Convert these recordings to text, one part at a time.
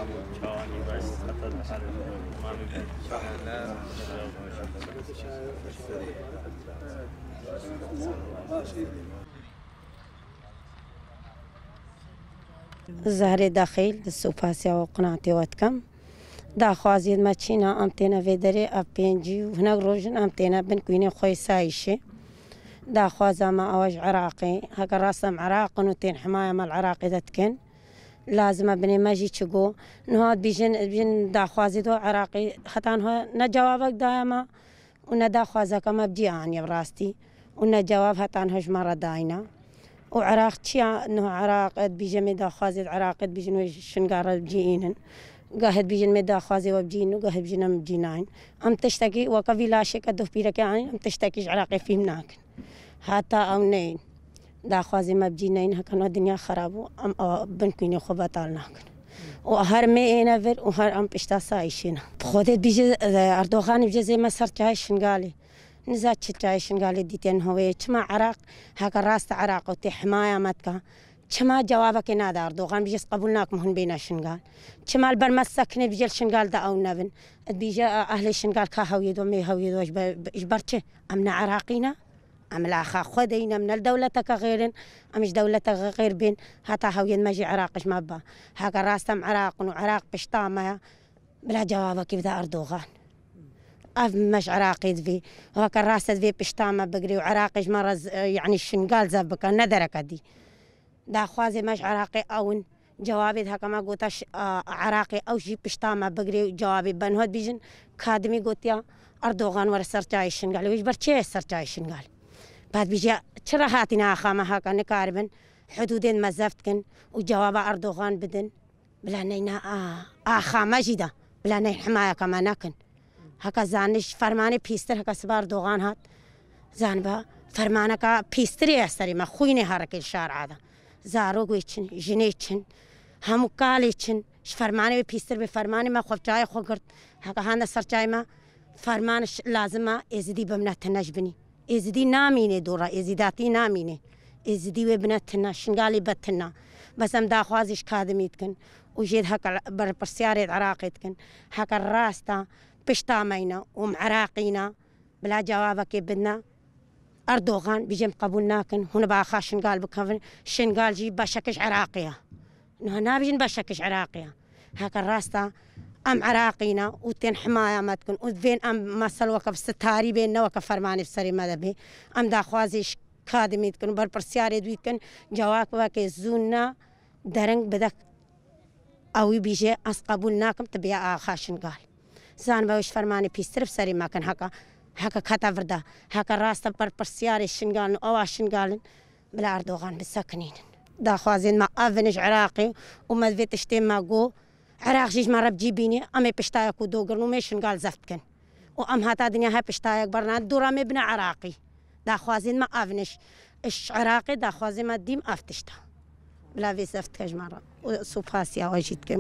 زهري داخل السوفاسيا وقناعتي واتكم دا خوازيد ما تشينا امتينا فيدري ابينجي وهنا روجن امتينا بنكويني خوي سايشي دا خوازا ما اواج عراقي هكا راسم عراق نوتين حماية ما العراقي دتكن لازم ابني ماجي تشقو نهاد بيجن دا خوازيدو عراقي خطان هو نجوابك دايما ونا خوازا كما بجي عني براستي ونا جواب هتان هج مرة داينا وعراق تشيا انه عراق بيجي مدا خوازي عراق بيجن شنقار بجيينن قاهد بيجن مدا خوازي وبجين وقاهد بيجن بجيناين ام تشتكي وكفي لا شك دو بيرك يعني ام تشتكي عراقي في مناك حتى او نين دا خوازي ما بجيناين هكذا الدنيا خراب ام بنكيني خبطالناك وهر مي نفر وهر ام بشتا سايشينا بخودت بيجي اردوغان بيجي زي ما صرت عايش شنقالي نزات شتايشن قال ديتين هو كما عراق هكا راست عراق وتي حمايه متكا كما جوابك نادى اردوغان بيجي قبولناك مهن بينا شنقال كما البرمسكني بيجي شنقال دا او نبن بيجي اهل شنقال كهويد ومي هويد اجبرتش امنا عراقينا ام لا خدينا من الدولة غير امش دولة غير بين هتا هويد ماجي عراقش مابا هكا راستم عراق وعراق بشطامه بلا جوابك يبدا اردوغان مش عراقي في هو كان راسد في بشتامة بقري وعراقي مرة يعني الشنقال زبكة ندرك دي دا خوازي مش عراقي أون جوابي هكا ما قلتش عراقي أو شي بشتامة بقري جوابي بنهود بيجن كادمي قلت يا أردوغان ورا سرتاي الشنقال ويش برشي سرتاي الشنقال بعد بيجي شرهاتنا خامة هكا نكاربن حدودين ما زفتكن وجواب أردوغان بدن بلا نينا خامة جدا بلا نين حماية كما نكن هكا زانش فرماني بيستر هكا سبار دوغان هات زانبا فرمانكا بيستري استري ما خويني هارك الشارع هذا زارو قويتشن جنيتشن همو قاليتشن فرماني بيستر بفرماني ما خوف جاي خوكرت هكا هانا سر جاي ما فرمانش لازمة ازدي بمناتنا جبني ازدي ناميني دورا ازداتي ناميني ازدي وبناتنا شنقالي بتنا بس ام دا خوازيش كادميتكن وجيد هكا برسياري عراقيتكن هكا الراستا بشتامينا ومعراقينا بلا جوابك بدنا أردوغان بيجي قبولناكن هنا باخا شنقال بكفن شنقال جي بشكش عراقية هنا بيجي بشكش عراقية هكا الراستا أم عراقينا وتين حماية ما تكون وفين أم مسل وقف ستاري بيننا وقف فرماني في سري ماذا به أم دا خوازيش كادمي تكون برسياري دويتكن جوابك زونا درنگ بدك أوي بيجي أسقبولناكم تبيا آخا شنقال زان باوش فرماني بيسترف سري ما كان هكا كتافردا هكا راستا برسياري شنقالن أو شنقالن بلا أردوغان بالسكنين دا خوازين ما أفنج عراقي وما في تشتين ما قو عراق جيج مرة بجيبيني أمي بشتايك ودوغرن ومي شنقال زفتكن وأم هاتا دنيا هاي بشتايك برنا دورا مبنى عراقي دا خوازين ما أفنج إش عراقي دا خوازين ما ديم أفتشتا بلا في زفتكش مرة وصوفاسيا وجيتكن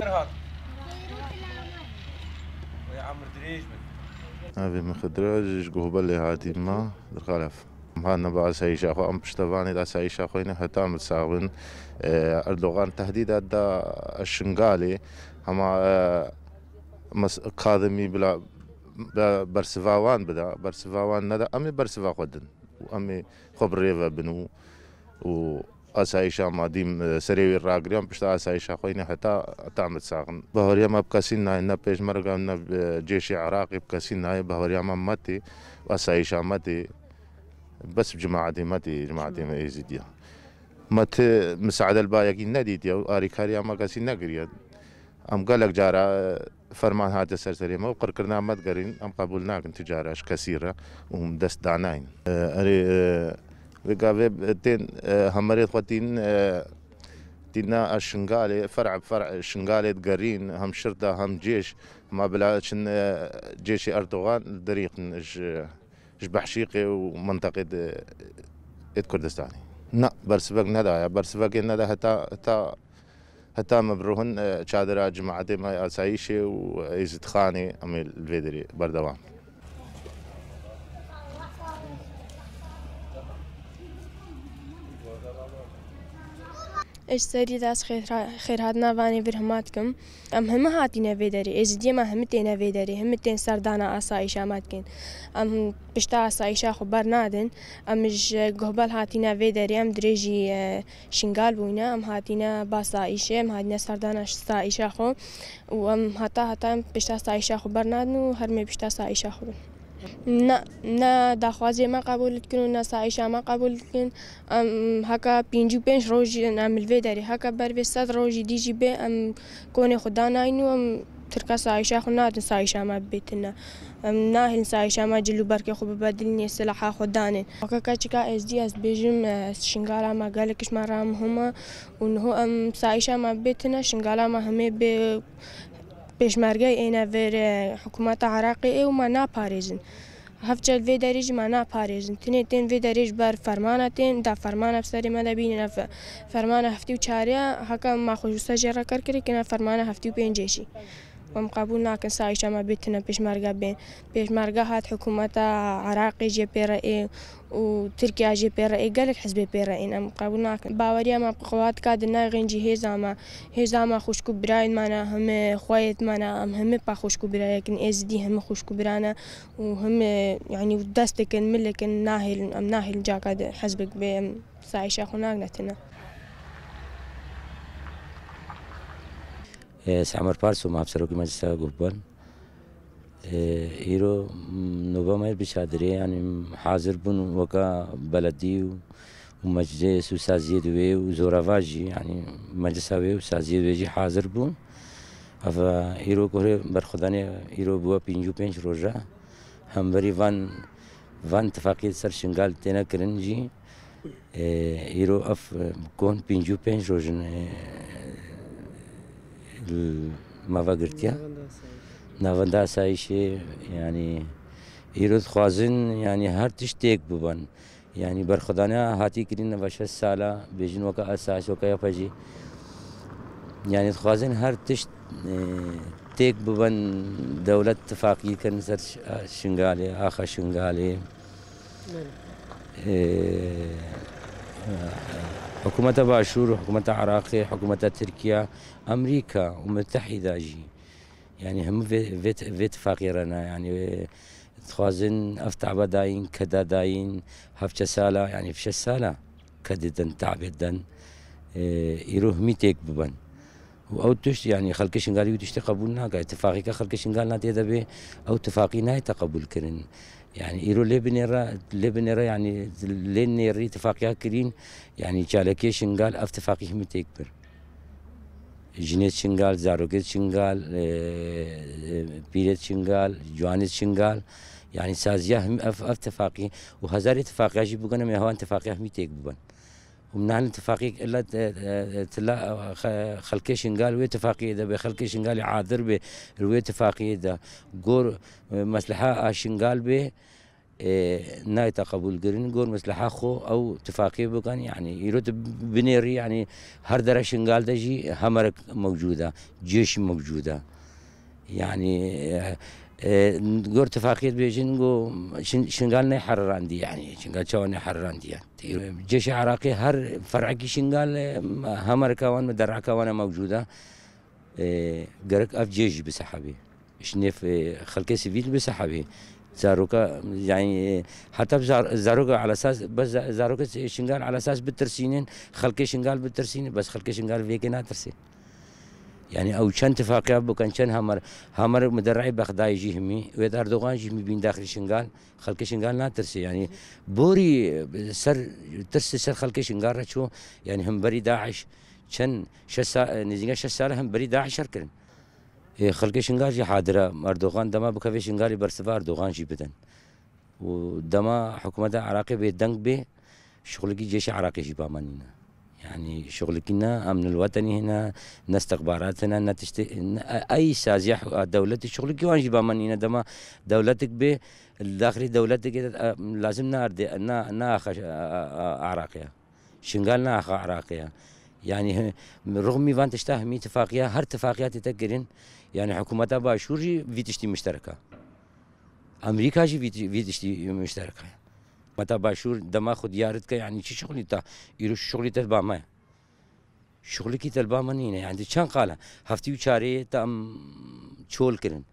هذه من خدراج جوهبلي هاتي ما الخلف هانا بعد سايش أخو أم بشتفاني دا سايش أخوينا هتعمل ساون أردوغان تهديد دا الشنغالي هما كاظمي بلا برسفاوان بدا برسفاوان ندا أمي برسفا خدن وأمي خبريفا بنو و أسايشا ما ديم سريوي الراقريان بشتا أسايشا خويني حتى تعمل ساقن بهوريا ما بكاسينا إنا بيش مرقا إنا جيشي عراقي بكاسينا بهوريا ما ماتي وأسايشا ماتي بس بجماعتي ماتي جماعتي ما يزيديا ماتي مساعدة البايقي نديديا وآريكاريا ما كاسينا قريا أم قالك جارة فرمان هذا سرسري ما وقركرنا ما تقرين أم قبولناك تجارة كثيرة ومدست دعناين وقابل تين همريت خوتين تينا الشنغالي فرع الشنغالي تقرين هم شرطة هم جيش ما بلاش جيش أردوغان دريق إيش بحشيقي ومنطقة كردستاني لا برسبق ندى برسبق ندى حتى مبروهن شادرة جماعتي ما أسايشي ويزد خاني أمي الفيدري بردوان ايش سري داس خير هادنا واني برهماتكم هم هاتينا فيدري از دي ما هم تينا فيدري هم تين سردانا اسايشا ماتكن بشتا اسايشا خبر نادن مش قهبل هاتينا فيدري دريجي شنغال بوينا هاتينا باسايشه هاتينا سردانا سايشا خو هتا بشتا سايشا خبر نادن وهرمي بشتا سايشا خو نه داخوازی ما قبول کن نه سایشا ما قبول کن هکا 55 روزی نعمل ویداری هکا بر 100 روزی دیجی به کون خدا ناینو ترکا سایشا خو نه سایشا ما بیتنا ناهل سایشا ما جلو برکه خوب بدلنی سلاح خدانه هکا کچکا از دی از بیجم شنگالا ما گالکش ما رام هما اونهو سایشا ما بیتنا شنگالا ما همه به پیشمرگی اینا ور حکومت عراقی و ما نپارێزن هفچل وی دریج ما نپارێزن تین وی دریج بر فرمانتین دا فرمان افسری ما دبین فرمان هفتی و چاریا هکا ما خوش سجرا کر که فرمان هفتی و پنجشی و قبول نکن سایشا ما بیتنا پیشمرگا بین پیشمرگا هات حکومت عراقی جی پیرا و ترکیا جی پیرا گلک حزب پیرا ام قبول نکن باوریا ما قوات کاد نغنجی هزاما خوشکو براین مانا هم خوایت مانا هم با خوشکو برای کن از دی هم خوشکو برانا و هم یعنی دست کن ملک ناهل جاکاد حزبک به سایشا خوناک نتنا سعمر بارسو مع بسروكي مجلسة قبل إيرو نوبا بشادري يعني حاضر بن وكا بلدي ومجلس وسازيد وي وزورافاجي يعني مجلسة وي وسازيد ويجي حاضر بن أفا إيرو كوري برخداني إيرو بوا 55 روجا هم بري فان اتفاقية سر شنغال تينا كرنجي إيرو أف كون 55 روجن ماوا گرتیا ناونده اسایشه یعنی ایرود خوازن یعنی هر تشتیک ببن یعنی برخدانه هاتی کرین وش سالا بیجن وکا اساس وکا یفجی یعنی خوازن هر تشت تیک ببن دولت اتفاقی کن سر شنغالی آخا شنغالی حكومة باشور حكومة عراقي حكومة تركيا أمريكا ومتحدة جي يعني هم في اتفاقي رنا يعني تخازن أفتع داين كدا داين هفش سالة يعني فش سالة كددن تعبدن يروح ميتيك ببن أو تشت يعني خلق شنغالي وتشتي قبولنا اتفاقي كخلق شنغال ناتي دبي أو اتفاقي ناي تقبل كرن يعني إيرو لبنرا يعني لين يري اتفاقيا كرين يعني جالكي شنغال اتفاقي هم تكبر جنيت شنغال زاروكيت شنغال بيرت شنغال جوانت شنغال يعني سازيا هم اتفاقي وهزار اتفاقيا جي بوغنا ما هو اتفاقيا هم تكبر ومنعن اتفاقي الا تلا خلكي شنغال واتفاقي ده بخلكي شنغال عاذر به اتفاقي ده غور مصلحه شنغال به ناي تقبل قرن غور مصلحه خو او اتفاقي بكان يعني يرد بنيري يعني هر درا شنغال ده جي همرك موجوده جيش موجوده يعني غور اتفاقية بيجين جو شنغال نحرر عندي يعني شنغال شو نحرر عندي يعني الجيش العراقي هر فرعكي شنغال همر كوان مدرع كوان موجودة قرق اف جيش بسحبي شنيف خلقي سيفيل بسحبي زاروكا يعني حتى زاروكا على اساس بس زاروكا شنغال على اساس بالترسينين خلقي شنغال بالترسين بس خلقي شنغال فيكنا ترسين يعني او كان اتفاقيا بكان كان همر مدرعي بغداد يجي همي ويد اردوغان يجي بين داخل شنغال خلق شنغال لا ترسي يعني بوري سر ترسي سر خلق شنغال شو يعني هم بري داعش كان نزيغا شساله هم بري داعش شركن خلق شنغال جي حاضره اردوغان دما بكفي شنغال برسفا اردوغان جي بدن ودما حكومه عراقي بيدنق به شغل جيش عراقي جي بامانينا يعني شغلكنا امن الوطني هنا استخباراتنا اي سازيح دولتي شغلك وانجي بامانينا دما دولتك به الداخلي دولتك لازمنا نا عراقيه شنقالنا اخ عراقيه يعني رغم ما تشتهمي اتفاقيه هر اتفاقيات تتقرن يعني حكومتها باشوري في تشتي مشتركه امريكا جي في تشتي مشتركه متى باشور دما خد يارد يعني شي شغلي تا يروح شغلي تبع ما شغلی کی طلبا منینه يعني چند قاله هفتی و چاره تام چول کرن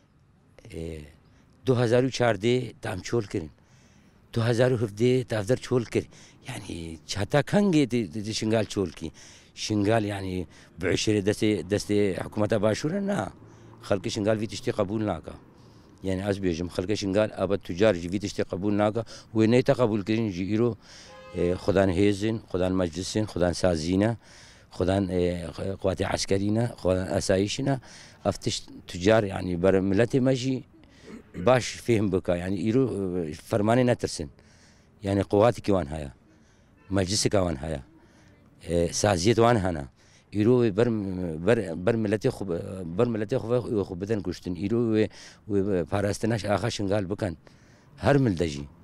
2014 تام چول کرن 2017 تافدر چول کر يعني حتى كان شنقال چول کی شنقال يعني بعشرة دست حكومة باشورة نا خلق شنقال في تشتي قبول ناقة يعني از بيجم خلق شنقال ابد تجار في تشتي قبول ناقة ونيتا قبول كرين جيرو خدان هيزن خدان مجلسين خدان سازينا خدان قوات عسكرينا خدان اسايشنا افتش تجار يعني بر ملتي ماجي باش فهم بكا يعني يرو فرماني نترسن يعني قواتي كوان هيا مجلس كوان هيا سازيت وان هنا يرو بر ملتي خو بدن كشتن يرو و پاراستناش آخا شنقال بكن هر ملدجي